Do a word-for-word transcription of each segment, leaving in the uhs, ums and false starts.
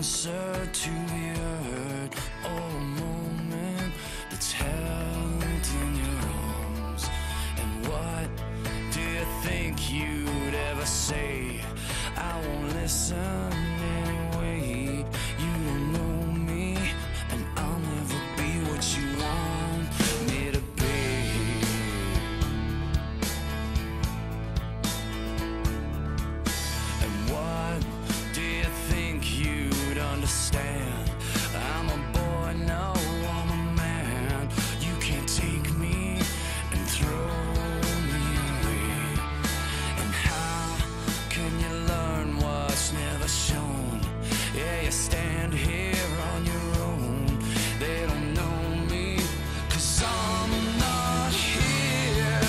answer to the hurt, or a moment that's held in your arms. And what do you think you'd ever say? I won't listen anyway. You don't know me, and I'll never be what you want me to be. And what do you think you'd understand? I'm a boy, no, I'm a man. You can't take me and throw me away. And how can you learn what's never shown? Yeah, you stand here on your own. They don't know me, 'cause I'm not here.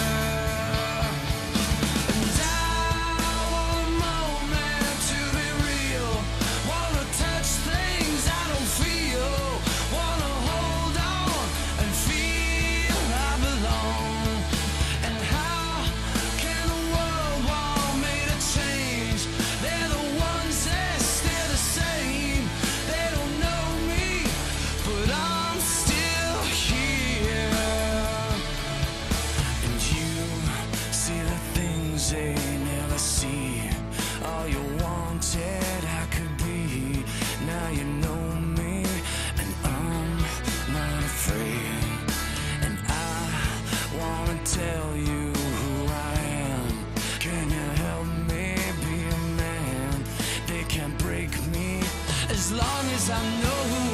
And I want a moment to be real. Wanna touch things I don't feel. Wanna hold on and feel I belong. And how can the world want me to change? They're the ones that stay the same. They don't know me, but I'm still here. And you see the things they never see. All you wanted I could be. Now you know me, and I'm not afraid. And I wanna tell you who I am. Can you help me be a man? They can't break me as long as I know who